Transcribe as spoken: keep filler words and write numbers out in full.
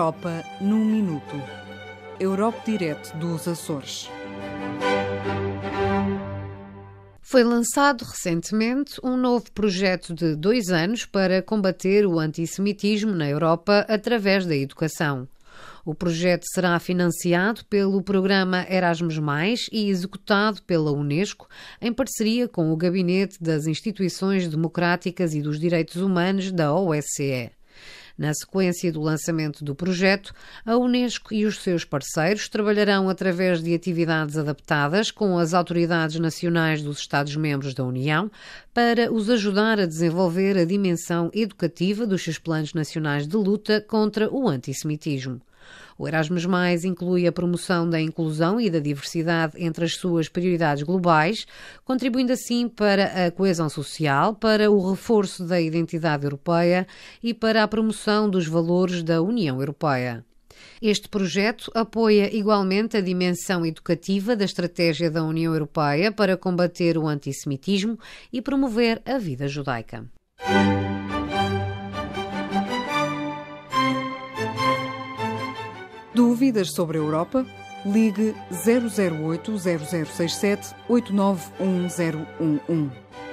Europa num minuto. Europe Direct dos Açores. Foi lançado recentemente um novo projeto de dois anos para combater o antissemitismo na Europa através da educação. O projeto será financiado pelo programa Erasmus mais, e executado pela Unesco em parceria com o Gabinete das Instituições Democráticas e dos Direitos Humanos da O S C E. Na sequência do lançamento do projeto, a Unesco e os seus parceiros trabalharão através de atividades adaptadas com as autoridades nacionais dos Estados-membros da União para os ajudar a desenvolver a dimensão educativa dos seus planos nacionais de luta contra o antissemitismo. O Erasmus mais, inclui a promoção da inclusão e da diversidade entre as suas prioridades globais, contribuindo assim para a coesão social, para o reforço da identidade europeia e para a promoção dos valores da União Europeia. Este projeto apoia igualmente a dimensão educativa da estratégia da União Europeia para combater o antissemitismo e promover a vida judaica. Dúvidas sobre a Europa? Ligue zero zero oito, zero zero seis sete, oito nove um zero um um.